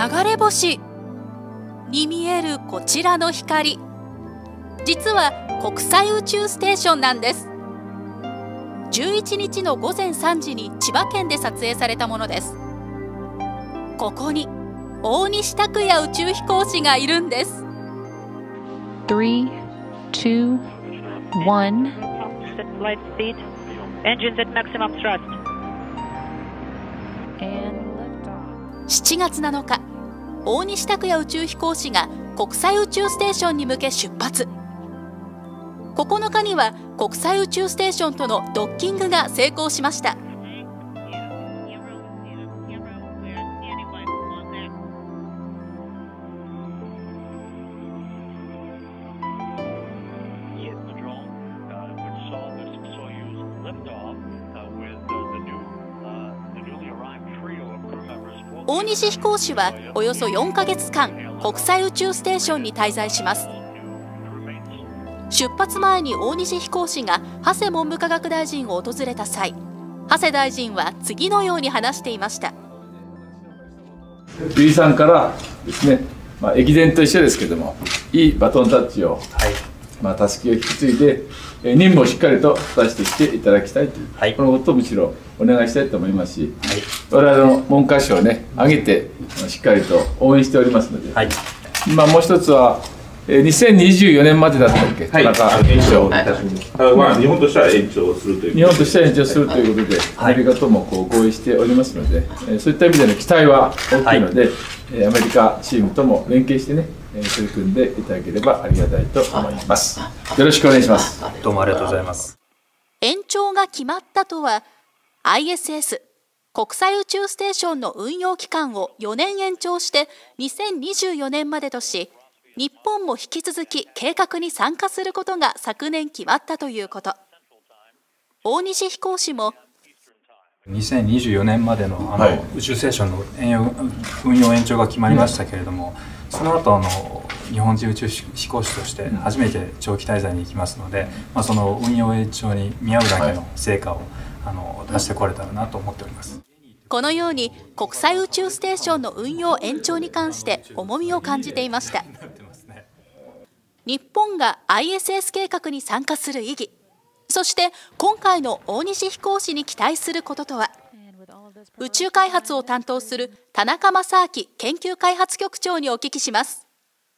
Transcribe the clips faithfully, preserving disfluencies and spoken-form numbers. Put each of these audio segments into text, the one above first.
流れ星に見えるこちらの光、実は国際宇宙ステーションなんです。じゅういちにちのごぜんさんじに千葉県で撮影されたものです。ここに大西卓哉宇宙飛行士がいるんです。 さん、に、いちしちがつなのか、大西卓哉宇宙飛行士が国際宇宙ステーションに向け出発。ここのかには国際宇宙ステーションとのドッキングが成功しました。大西飛行士はおよそよんかげつかん国際宇宙ステーションに滞在します。出発前に大西飛行士が長谷文部科学大臣を訪れた際、長谷大臣は次のように話していました。 由井さんからですね、まあ、駅伝と一緒ですけども、いいバトンタッチを、はい、まあ、たすきを引き継いで任務をしっかりと果たしてきていただきたいという、はい、このことをむしろお願いしたいと思いますし、はい、我々の文科省をね挙げてしっかりと応援しておりますので、はい、今もう一つはにせんにじゅうよねんまでだったっけ、 はい、 また延長、はい、 まあ、日本としては延長するという日本としては延長するということで、アメリカともこう合意しておりますので、そういった意味での期待は大きいので、はい、アメリカチームとも連携してね、取り組んでいただければありがたいと思います。よろしくお願いします。 どうもありがとうございます。 延長が決まったとは、アイエスエス 国際宇宙ステーションの運用期間をよねん延長してにせんにじゅうよねんまでとし、日本も引き続き計画に参加することが昨年決まったということ。大西飛行士もにせんにじゅうよねんまで の, あの、はい、宇宙ステーションの運用延長が決まりましたけれども、うん、その後あの日本人宇宙飛行士として初めて長期滞在に行きますので、まあ、その運用延長に見合うだけの成果を、はい、あの出してこれたらなと思っております。 このように国際宇宙ステーションの運用延長に関して重みを感じていました。日本が アイエスエス 計画に参加する意義、そして今回の大西飛行士に期待することとは。宇宙開発を担当する田中正明研究開発局長にお聞きします。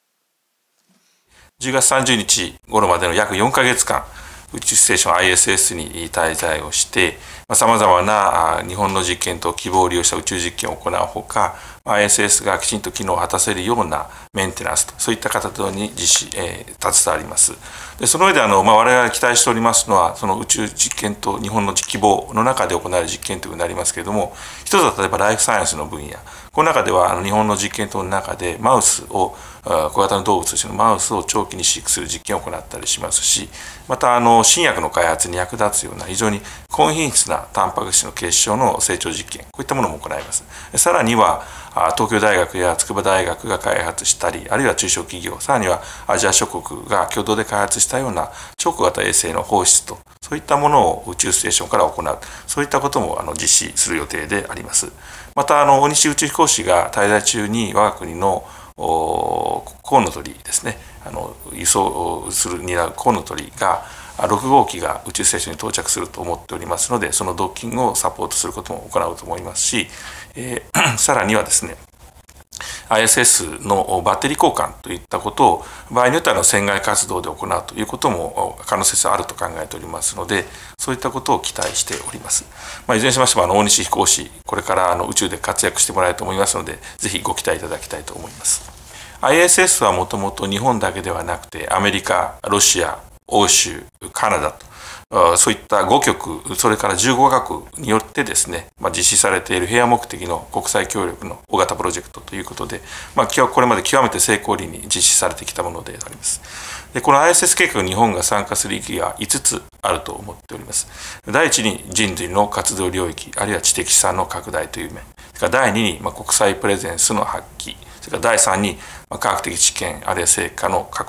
じゅうがつさんじゅうにち頃までの約よんかげつかん、宇宙ステーション アイエスエス に滞在をして、さまざまな日本の実験と希望を利用した宇宙実験を行うほか、アイエスエス がきちんと機能を果たせるようなメンテナンスと、そういった形に実施、えー、携わります。でその上であの、まあ、我々が期待しておりますのは、その宇宙実験と日本の希望の中で行われる実験ということになりますけれども、一つは例えばライフサイエンスの分野、この中ではあの日本の実験等の中でマウスを小型の動物としてのマウスを長期に飼育する実験を行ったりしますし、またあの新薬の開発に役立つような非常に高品質なタンパク質の結晶の成長実験、こういったものも行います。さらには東京大学や筑波大学が開発したり、あるいは中小企業、さらにはアジア諸国が共同で開発したような超小型衛星の放出と、そういったものを宇宙ステーションから行う、そういったこともあの実施する予定であります。またあの大西宇宙飛行士が滞在中に我が国のコウノトリですね、あの輸送する担うコウノトリがろくごうきが宇宙ステーションに到着すると思っておりますので、そのドッキングをサポートすることも行うと思いますし、えー、さらにはですね、アイエスエス のバッテリー交換といったことを場合によっては船外活動で行うということも可能性があると考えておりますので、そういったことを期待しております。まあ、いずれにしましてもあの大西飛行士、これからあの宇宙で活躍してもらえると思いますので、ぜひご期待いただきたいと思います。アイエスエス はもともと日本だけではなくてアメリカ、ロシア、欧州、カナダと、そういったごきょく、それからじゅうごかこくによってですね、まあ、実施されている平和目的の国際協力の大型プロジェクトということで、まあ、これまで極めて成功裏に実施されてきたものであります。で、この アイエスエス 計画に日本が参加する意義がいつつあると思っております。第一に人類の活動領域、あるいは知的資産の拡大という面。それから第二に、まあ、国際プレゼンスの発揮。それから第三に、まあ、科学的知見、あるいは成果の獲得。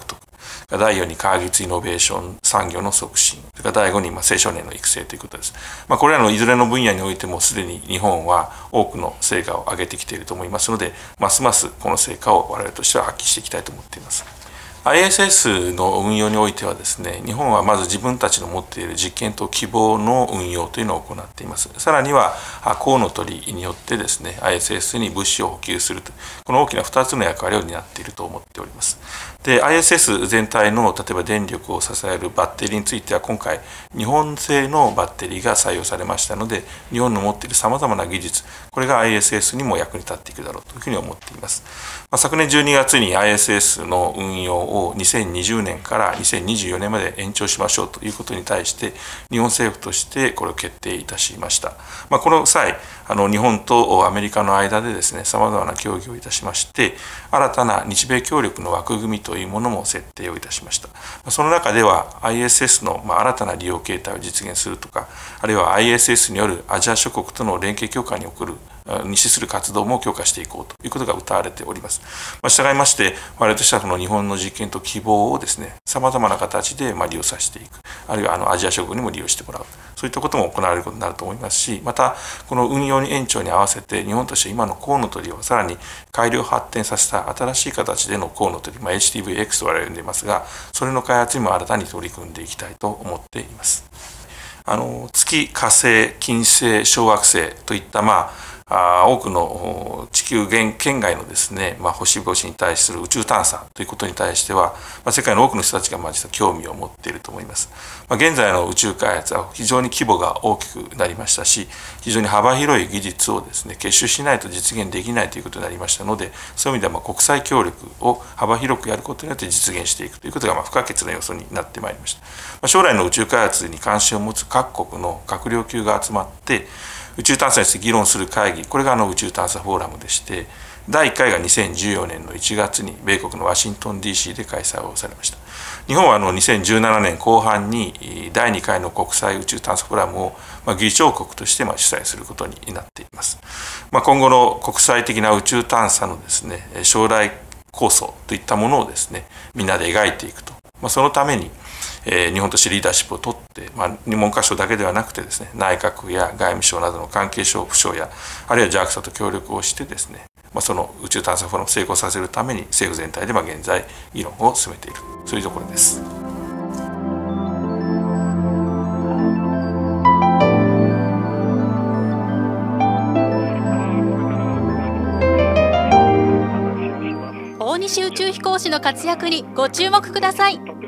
だいよんに科学技術イノベーション産業の促進、それからだいごにまあ青少年の育成ということです。まあ、これらのいずれの分野においてもすでに日本は多くの成果を上げてきていると思いますので、ますますこの成果を我々としては発揮していきたいと思っています。アイエスエス の運用においてはですね、日本はまず自分たちの持っている実験と希望の運用というのを行っています。さらにはコウノトリによってですね、アイエスエス に物資を補給すると、この大きなふたつの役割を担っていると思っております。で、アイエスエス 全体の例えば電力を支えるバッテリーについては今回日本製のバッテリーが採用されましたので、日本の持っているさまざまな技術、これが アイエスエス にも役に立っていくだろうというふうに思っています。まあ、昨年じゅうにがつに アイエスエス の運用をにせんにじゅうねんからにせんにじゅうよねんまで延長しましょうということに対して日本政府としてこれを決定いたしました。まあ、この際あの日本とアメリカの間でですね、さまざまな協議をいたしまして新たな日米協力の枠組みというものも設定をいたしました。その中では アイエスエス の新たな利用形態を実現するとか、あるいは アイエスエス によるアジア諸国との連携強化に送るに資する活動も強化していこうということが謳われております。まあ、従いまして我々としてはこの日本の実験と希望をですね、さまざまな形でまあ利用させていく、あるいはあのアジア諸国にも利用してもらう、そういったことも行われることになると思いますし、またこの運用に延長に合わせて日本として今のコウノトリをさらに改良発展させた新しい形でのコウノトリ、まあ、エイチティーブイエックス と我々呼んでいますが、それの開発にも新たに取り組んでいきたいと思っています。あの月、火星、金星、小惑星といったまあ多くの地球圏外のですね、まあ、星々に対する宇宙探査ということに対しては、まあ、世界の多くの人たちがまあ実は興味を持っていると思います。まあ、現在の宇宙開発は非常に規模が大きくなりましたし、非常に幅広い技術をですね結集しないと実現できないということになりましたので、そういう意味ではまあ国際協力を幅広くやることによって実現していくということがまあ不可欠な要素になってまいりました。まあ、将来の宇宙開発に関心を持つ各国の閣僚級が集まって宇宙探査について議論する会議、これがあの宇宙探査フォーラムでして、だいいっかいがにせんじゅうよねんのいちがつに米国のワシントン ディーシー で開催をされました。日本はあのにせんじゅうななねんこう半にだいにかいの国際宇宙探査フォーラムをまあ議長国としてまあ主催することになっています。まあ、今後の国際的な宇宙探査のですね将来構想といったものをですねみんなで描いていくと、まあ、そのためにえー、日本としてリーダーシップを取って、まあ、文科省だけではなくてですね、内閣や外務省などの関係省府省やあるいは ジャクサ と協力をしてですね、まあ、その宇宙探査フォーラムを成功させるために政府全体でまあ現在議論を進めている、そういうところです。 大西宇宙飛行士の活躍にご注目ください。